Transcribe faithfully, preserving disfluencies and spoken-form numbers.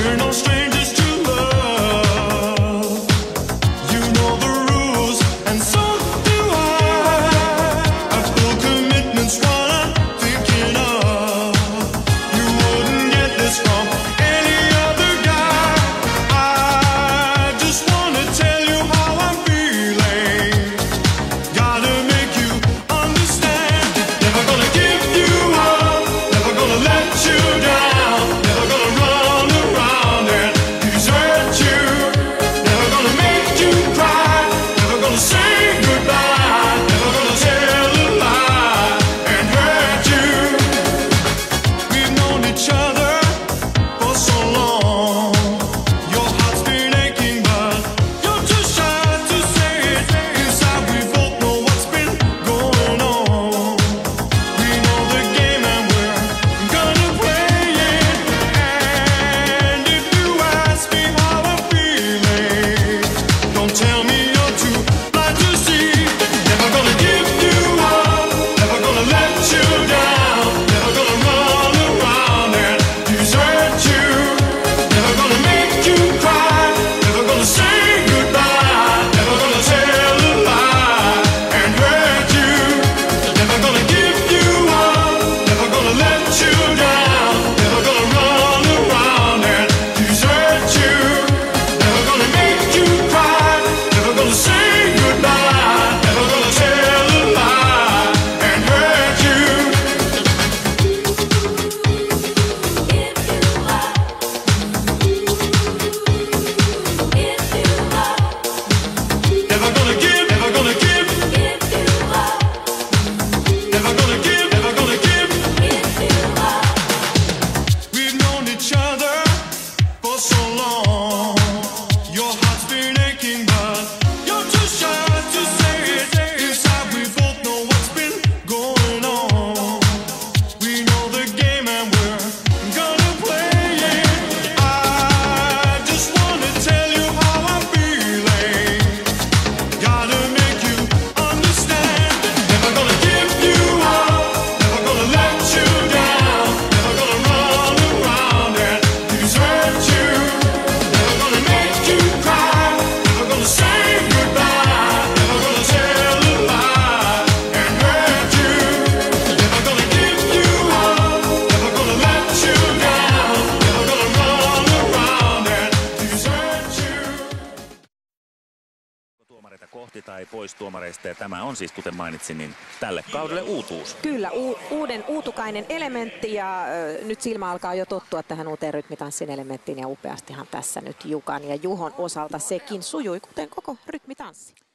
We're no strangers to love. You know the rules, and so do I. Our full commitment's what I'm thinking of. You wouldn't get this from any other guy. I just wanna tell you how I'm feeling. Gotta make you understand. Never gonna give you up, never gonna let you down, never gonna run around and desert you, never gonna make you cry, never gonna say goodbye, never gonna tell a lie and hurt you. We've known each other for so long. Your heart's been aching, but you're too shy to say it. Inside we both know what's been going on. We know the game and we're gonna play it. And if you ask me how I'm feeling, don't tell me you're too blind to see. Never gonna give you up, never gonna let you down, never gonna run around and desert you, never gonna make you cry, never gonna say goodbye, never gonna tell a lie and hurt you, never gonna give you up, never gonna let you down, never gonna run around and desert you, never gonna make you cry, never gonna say goodbye, never gonna tell a lie and hurt you. Never gonna give, never gonna give, never gonna give, never gonna give. We've known each other for so long. Your heart's been aching, but you're too shy to say it. Inside we both know what's been going on. We know the game and we're gonna play it. I just wanna tell you how I'm feeling. Gotta make you understand. Never gonna give you up, never gonna let you down, never gonna run around and desert you, never gonna make you cry, never gonna say goodbye, never gonna tell a lie and hurt you, never gonna give you up, never gonna let you down, never gonna run around and desert you. Tuomareita kohti tai pois tuomareista, ja tämä on siis, kuten mainitsin, niin tälle kaudelle uutuus. Kyllä, u- uuden uutukainen elementti ja ö, nyt silmä alkaa jo tottua tähän uuteen rytmitanssin elementtiin ja upeastihan tässä nyt Jukan ja Juhon osalta sekin sujui, kuten koko rytmitanssi.